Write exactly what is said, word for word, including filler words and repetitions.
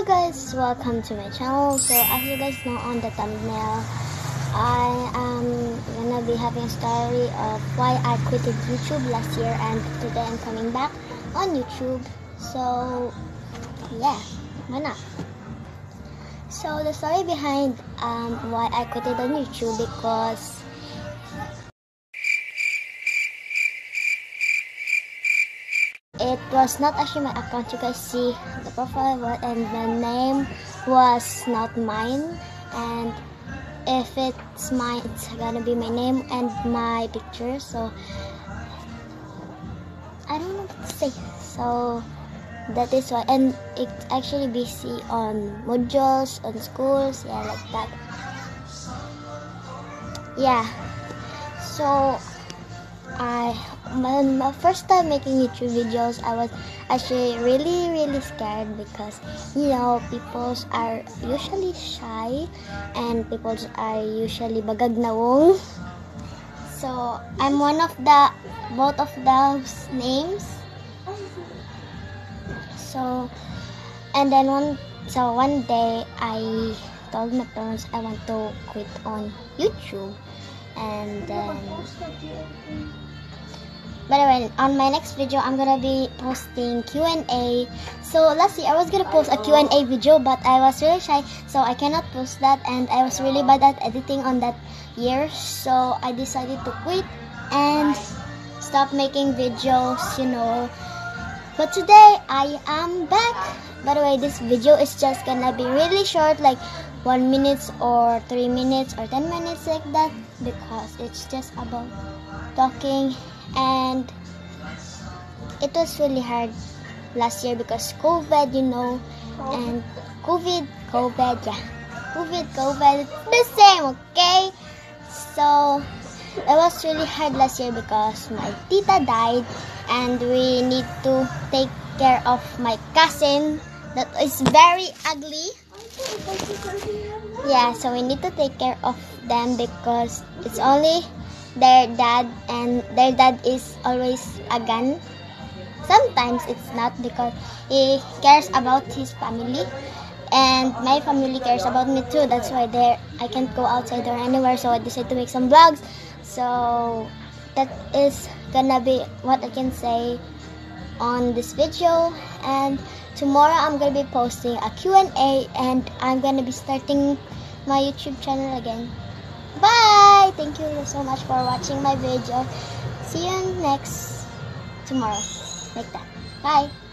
guys, welcome to my channel. So as you guys know on the thumbnail, I am gonna be having a story of why I quitted YouTube last year and today I'm coming back on YouTube. So yeah, why not? So the story behind um, why I quitted on YouTube, because it was not actually my account. You guys see the profile and the name was not mine, and if it's mine, it's gonna be my name and my picture. So I don't know what to say. So that is why, and it's actually busy on modules, on schools, yeah, like that. Yeah. So I my, my first time making YouTube videos, I was actually really really scared because you know people are usually shy and people are usually bagag nawong. So I'm one of the both of those names. So and then one so one day I told my parents I want to quit on YouTube, and then by the way, on my next video, I'm gonna be posting Q and A. So last year, I was gonna post a Q and A video, but I was really shy, so I cannot post that, and I was really bad at editing on that year. So I decided to quit and stop making videos, you know. But today, I am back. By the way, this video is just gonna be really short, like one minute or three minutes or ten minutes, like that, because it's just about talking. And it was really hard last year because COVID, you know, and COVID, COVID, yeah, COVID, COVID, the same, okay? So it was really hard last year because my tita died and we need to take care of my cousin that is very ugly. Yeah, so we need to take care of them because it's only their dad, and their dad is always a gun. Sometimes it's not, because he cares about his family and my family cares about me too. That's why there I can't go outside or anywhere, so I decided to make some vlogs. So that is gonna be what I can say on this video, and tomorrow I'm gonna be posting a Q and A and I'm gonna be starting my YouTube channel again. Bye! Thank you so much for watching my video. See you next tomorrow. Like that. Bye!